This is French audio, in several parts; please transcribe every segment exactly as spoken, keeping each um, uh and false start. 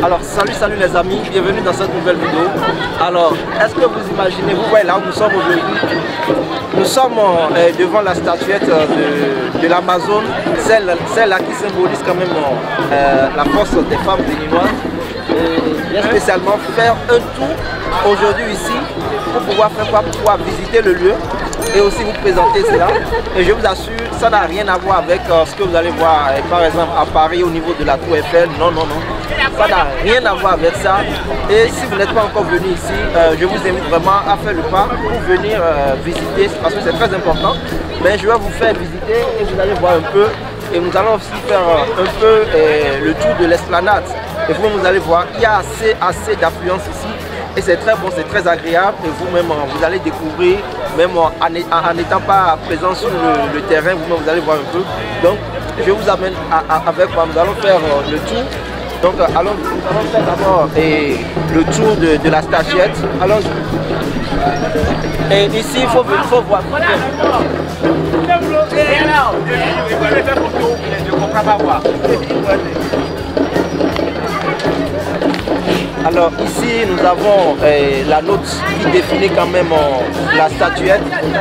Alors salut salut les amis, bienvenue dans cette nouvelle vidéo. Alors est-ce que vous imaginez, vous voyez là où nous sommes aujourd'hui, nous sommes euh, devant la statuette de, de l'Amazone, celle, celle-là qui symbolise quand même euh, la force des femmes béninoises. Et bien spécialement faire un tour aujourd'hui ici pour pouvoir faire quoi, pour pouvoir visiter le lieu et aussi vous présenter cela. Et je vous assure, ça n'a rien à voir avec euh, ce que vous allez voir euh, par exemple à Paris au niveau de la Tour Eiffel. Non, non, non. Ça n'a rien à voir avec ça. Et si vous n'êtes pas encore venu ici, euh, je vous invite vraiment à faire le pas pour venir euh, visiter parce que c'est très important. Mais je vais vous faire visiter et vous allez voir un peu. Et nous allons aussi faire euh, un peu euh, le tour de l'esplanade. Et vous, vous allez voir, il y a assez, assez d'affluence ici. Et c'est très bon, c'est très agréable. Et vous-même, vous allez découvrir, même en n'étant pas présent sur le, le terrain, vous-même, vous allez voir un peu. Donc, je vous amène à, à, avec moi. Nous allons faire euh, le tour. Donc, euh, allons, nous allons faire d'abord le tour de, de la statuette. Allons. Et ici, il faut, il faut voir. Alors ici nous avons euh, la note qui définit quand même euh, la statuette.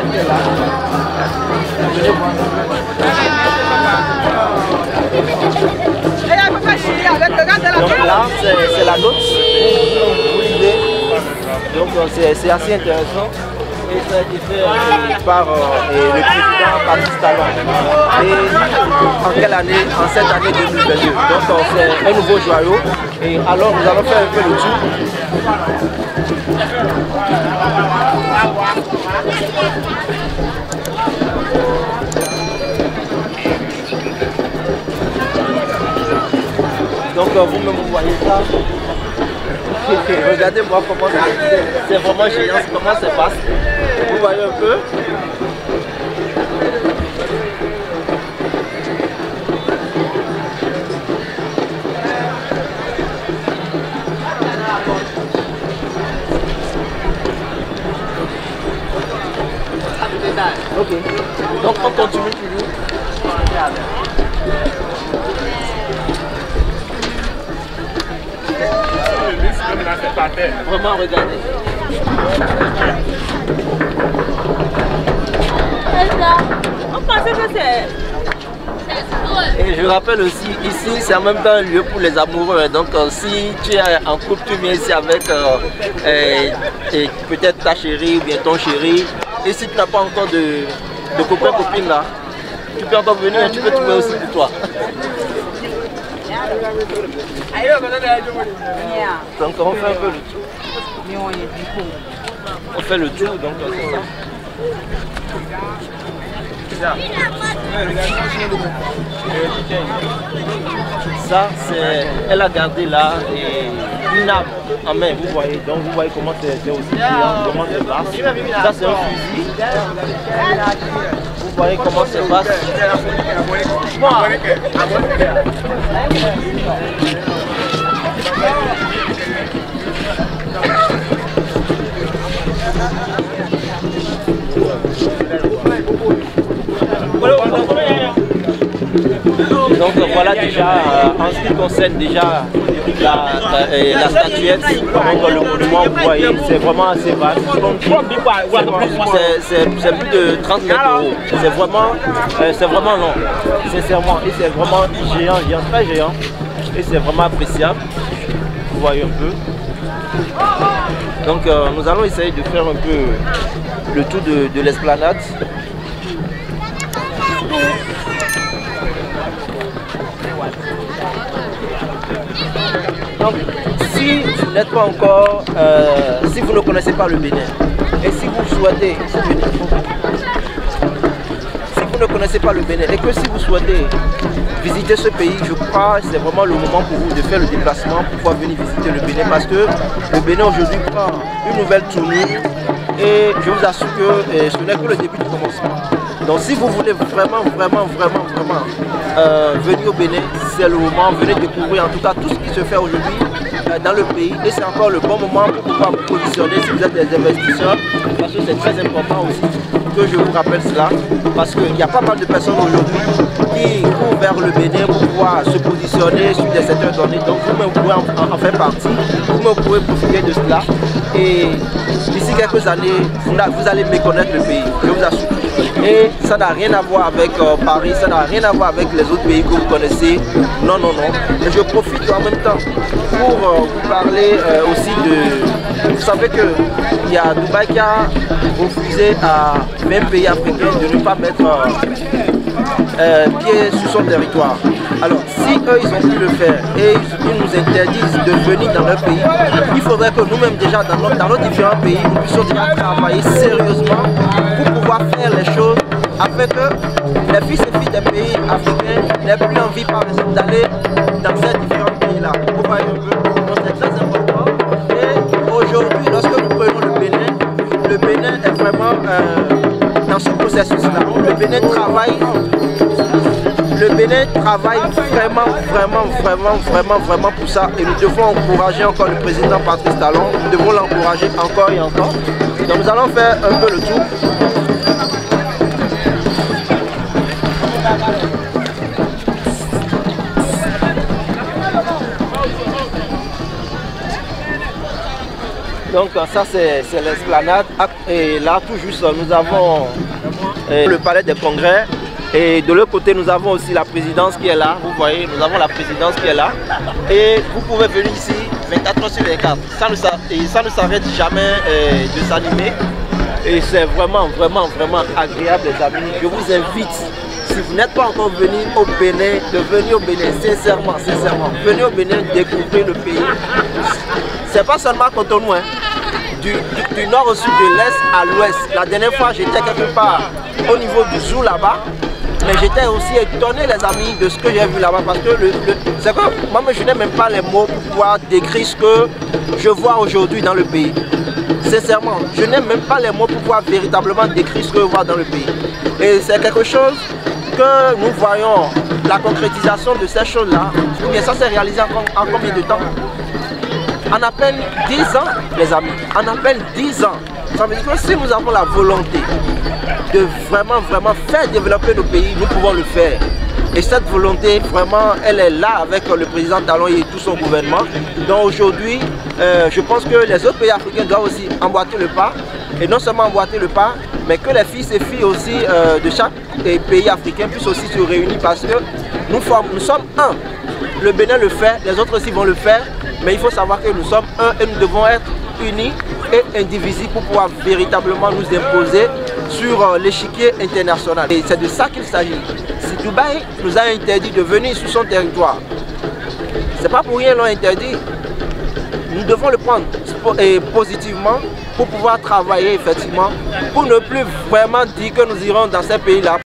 Donc là c'est la note, vous lisez. Donc c'est assez intéressant. Et ça a été fait par euh, le président Patrice Talon. Et en quelle année? En cette année deux mille vingt-deux. Donc c'est un nouveau joyau. Et alors nous allons faire un peu le tour. Donc euh, vous-même vous voyez ça. Regardez-moi comment c'est vraiment géant, comment ça passe. Vous voyez un peu. Ok. Donc on continue toujours. Vraiment, regardez. On pensait que c'est... Et je rappelle aussi, ici c'est en même temps un lieu pour les amoureux. Donc euh, si tu es en couple, tu viens ici avec euh, euh, peut-être ta chérie ou bien ton chéri. Et si tu n'as pas encore de, de copain, copine là, tu peux encore venir et tu peux trouver aussi pour toi. Donc on fait un peu le tour. On fait le tour, donc c'est ça. Ça, c'est, elle a gardé là et une arme en main, vous voyez. Donc vous voyez comment c'est aussi brillant, comment c'est basse. Ça c'est un fusil. Vous voyez comment c'est basse. Donc voilà déjà euh, en ce qui concerne déjà la, la, la statuette, donc le monument vous voyez c'est vraiment assez vaste. C'est plus de trente mètres haut. C'est vraiment, euh, c'est vraiment long, sincèrement. Et c'est vraiment géant, géant, très géant. Et c'est vraiment appréciable. Vous voyez un peu. Donc euh, nous allons essayer de faire un peu le tour de, de l'esplanade. Donc, si vous n'êtes pas encore, euh, si vous ne connaissez pas le Bénin, et si vous souhaitez, si vous ne connaissez pas le Bénin, et que si vous souhaitez visiter ce pays, je crois que c'est vraiment le moment pour vous de faire le déplacement pour pouvoir venir visiter le Bénin, parce que le Bénin aujourd'hui prend une nouvelle tournure, et je vous assure que eh, ce n'est que le début du commencement. Donc si vous voulez vraiment, vraiment, vraiment, vraiment euh, venir au Bénin, c'est le moment, venez découvrir en tout cas tout ce qui se fait aujourd'hui euh, dans le pays. Et c'est encore le bon moment pour pouvoir vous positionner si vous êtes des investisseurs, parce que c'est très important aussi. que je vous rappelle cela, parce qu'il y a pas mal de personnes aujourd'hui qui courent vers le Bénin pour pouvoir se positionner sur des secteurs donnés. Donc vous-même pouvez en, en faire partie, vous-même pouvez profiter de cela. Et d'ici quelques années, vous, vous allez méconnaître le pays, je vous assure. Et ça n'a rien à voir avec euh, Paris, ça n'a rien à voir avec les autres pays que vous connaissez. Non, non, non. Et je profite en même temps pour euh, vous parler euh, aussi de... Vous savez qu'il y a Dubaï qui a refusé à vingt pays africains de ne pas mettre euh, euh, pied sur son territoire. Alors, si eux, ils ont pu le faire et ils nous interdisent de venir dans leur pays, il faudrait que nous-mêmes, déjà, dans nos, dans nos différents pays, nous puissions déjà travailler sérieusement pour pouvoir faire les choses afin que les fils et filles des pays africains n'aient plus envie, par exemple, d'aller dans ces différents pays-là. Vous voyez un peu, donc c'est très important. Et aujourd'hui, lorsque nous prenons le Bénin, le Bénin est vraiment euh, dans ce processus-là. Le Bénin travaille. Le Bénin travaille vraiment, vraiment, vraiment, vraiment, vraiment pour ça. Et nous devons encourager encore le président Patrice Talon. Nous devons l'encourager encore et encore. Donc nous allons faire un peu le tour. Donc ça c'est l'esplanade. Et là tout juste nous avons euh, le palais des congrès. Et de l'autre côté, nous avons aussi la présidence qui est là. Vous voyez, nous avons la présidence qui est là. Et vous pouvez venir ici vingt-quatre heures sur vingt-quatre. Ça ne s'arrête jamais euh, de s'animer. Et c'est vraiment, vraiment, vraiment agréable, les amis. Je vous invite, si vous n'êtes pas encore venu au Bénin, de venir au Bénin, sincèrement, sincèrement. Venez au Bénin, découvrir le pays. C'est pas seulement Cotonou, hein. Du, du, du nord au sud, de l'est à l'ouest. La dernière fois, j'étais quelque part au niveau du zoo là-bas. Mais j'étais aussi étonné, les amis, de ce que j'ai vu là-bas. Parce que le, le, c'est que moi, je n'ai même pas les mots pour pouvoir décrire ce que je vois aujourd'hui dans le pays. Sincèrement, je n'ai même pas les mots pour pouvoir véritablement décrire ce que je vois dans le pays. Et c'est quelque chose que nous voyons, la concrétisation de ces choses-là. Et ça s'est réalisé en, en combien de temps? En à peine dix ans, les amis. En à peine dix ans. Ça veut dire que si nous avons la volonté de vraiment, vraiment faire développer nos pays, nous pouvons le faire. Et cette volonté, vraiment, elle est là avec le président Talon et tout son gouvernement. Donc aujourd'hui, euh, je pense que les autres pays africains doivent aussi emboîter le pas. Et non seulement emboîter le pas, mais que les fils et filles aussi euh, de chaque pays africain puissent aussi se réunir parce que nous, formons, nous sommes un. Le Bénin le fait, les autres aussi vont le faire. Mais il faut savoir que nous sommes un et nous devons être unis et indivisibles pour pouvoir véritablement nous imposer sur l'échiquier international. Et c'est de ça qu'il s'agit. Si Dubaï nous a interdit de venir sur son territoire, c'est pas pour rien qu'ils l'ont interdit. Nous devons le prendre positivement pour pouvoir travailler effectivement, pour ne plus vraiment dire que nous irons dans ces pays-là.